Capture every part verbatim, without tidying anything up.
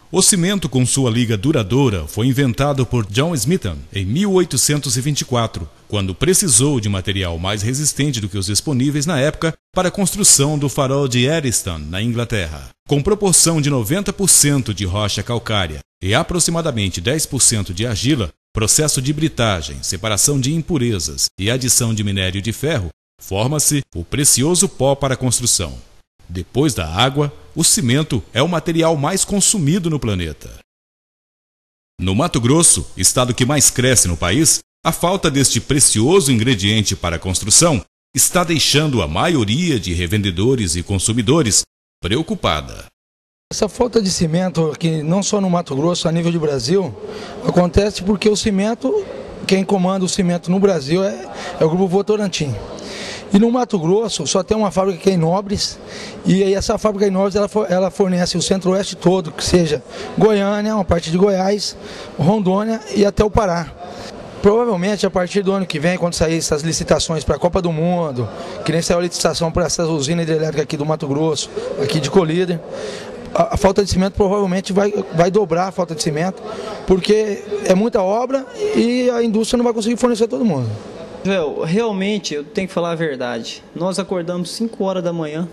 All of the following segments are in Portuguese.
O cimento com sua liga duradoura foi inventado por John Smithson em mil oitocentos e vinte e quatro, quando precisou de material mais resistente do que os disponíveis na época para a construção do farol de Eddystone, na Inglaterra. Com proporção de noventa por cento de rocha calcária e aproximadamente dez por cento de argila, processo de britagem, separação de impurezas e adição de minério de ferro, forma-se o precioso pó para a construção. Depois da água, o cimento é o material mais consumido no planeta. No Mato Grosso, estado que mais cresce no país, a falta deste precioso ingrediente para a construção está deixando a maioria de revendedores e consumidores preocupada. Essa falta de cimento aqui, não só no Mato Grosso, a nível de Brasil, acontece porque o cimento, quem comanda o cimento no Brasil é, é o Grupo Votorantim. E no Mato Grosso só tem uma fábrica que é em Nobres, e aí essa fábrica em Nobres ela, ela fornece o centro-oeste todo, que seja Goiânia, uma parte de Goiás, Rondônia e até o Pará. Provavelmente a partir do ano que vem, quando sair essas licitações para a Copa do Mundo, que nem saiu a licitação para essa usina hidrelétrica aqui do Mato Grosso, aqui de Colíder, a, a falta de cimento provavelmente vai, vai dobrar a falta de cimento, porque é muita obra e a indústria não vai conseguir fornecer a todo mundo. Joel, realmente eu tenho que falar a verdade. Nós acordamos cinco horas da manhã,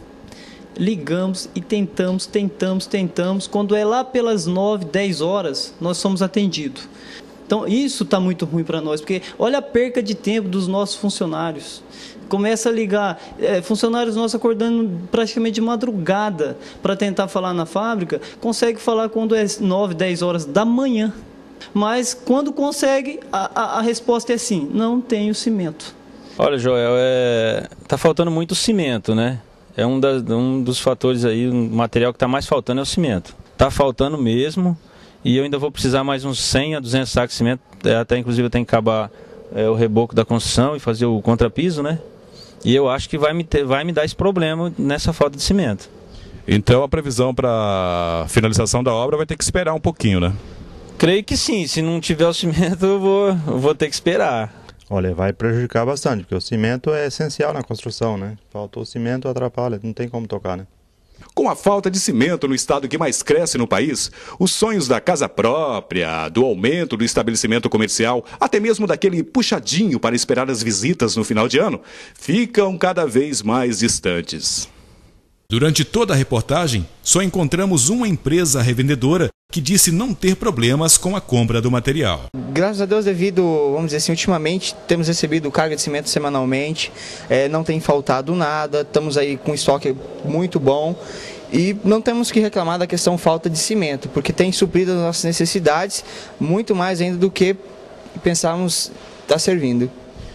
ligamos e tentamos, tentamos, tentamos. Quando é lá pelas nove, dez horas, nós somos atendidos. Então isso está muito ruim para nós, porque olha a perca de tempo dos nossos funcionários. Começa a ligar, é, funcionários nossos acordando praticamente de madrugada para tentar falar na fábrica, consegue falar quando é nove, dez horas da manhã. Mas quando consegue, a, a, a resposta é sim, não tenho cimento. Olha, Joel, é... tá faltando muito cimento, né? É um, das, um dos fatores aí, o material que está mais faltando é o cimento. Tá faltando mesmo, e eu ainda vou precisar mais uns cem a duzentos sacos de cimento, até inclusive eu tenho que acabar é, o reboco da construção e fazer o contrapiso, né? E eu acho que vai me, ter, vai me dar esse problema nessa falta de cimento. Então a previsão para finalização da obra vai ter que esperar um pouquinho, né? Creio que sim, se não tiver o cimento eu vou, eu vou ter que esperar. Olha, vai prejudicar bastante, porque o cimento é essencial na construção, né? Faltou o cimento, atrapalha, não tem como tocar, né? Com a falta de cimento no estado que mais cresce no país, os sonhos da casa própria, do aumento do estabelecimento comercial, até mesmo daquele puxadinho para esperar as visitas no final de ano, ficam cada vez mais distantes. Durante toda a reportagem, só encontramos uma empresa revendedora que disse não ter problemas com a compra do material. Graças a Deus, devido, vamos dizer assim, ultimamente temos recebido carga de cimento semanalmente, é, não tem faltado nada, estamos aí com estoque muito bom e não temos que reclamar da questão falta de cimento, porque tem suprido as nossas necessidades muito mais ainda do que pensávamos estar servindo.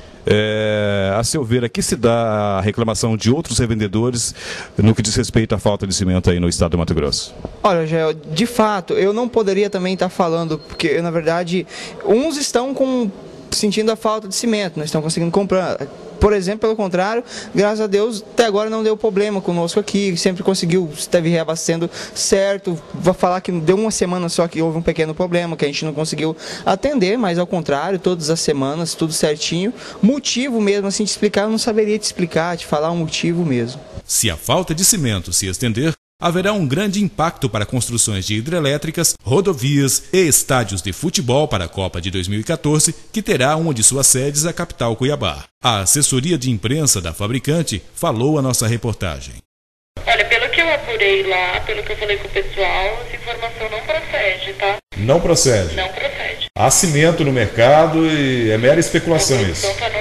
É, a seu ver, aqui se dá a reclamação de outros revendedores no que diz respeito à falta de cimento aí no estado do Mato Grosso? Olha, Gel, de fato, eu não poderia também estar falando, porque na verdade, uns estão com, sentindo a falta de cimento, não estão conseguindo comprar. Por exemplo, pelo contrário, graças a Deus, até agora não deu problema conosco aqui, sempre conseguiu, esteve reabastecendo certo. Vou falar que deu uma semana só que houve um pequeno problema, que a gente não conseguiu atender, mas ao contrário, todas as semanas, tudo certinho. Motivo mesmo, assim, de explicar, eu não saberia te explicar, te falar o motivo mesmo. Se a falta de cimento se estender, haverá um grande impacto para construções de hidrelétricas, rodovias e estádios de futebol para a Copa de dois mil e quatorze, que terá uma de suas sedes a capital Cuiabá. A assessoria de imprensa da fabricante falou à nossa reportagem. Olha, pelo que eu apurei lá, pelo que eu falei com o pessoal, essa informação não procede, tá? Não procede? Não procede. Há cimento no mercado e é mera especulação isso. Então tá no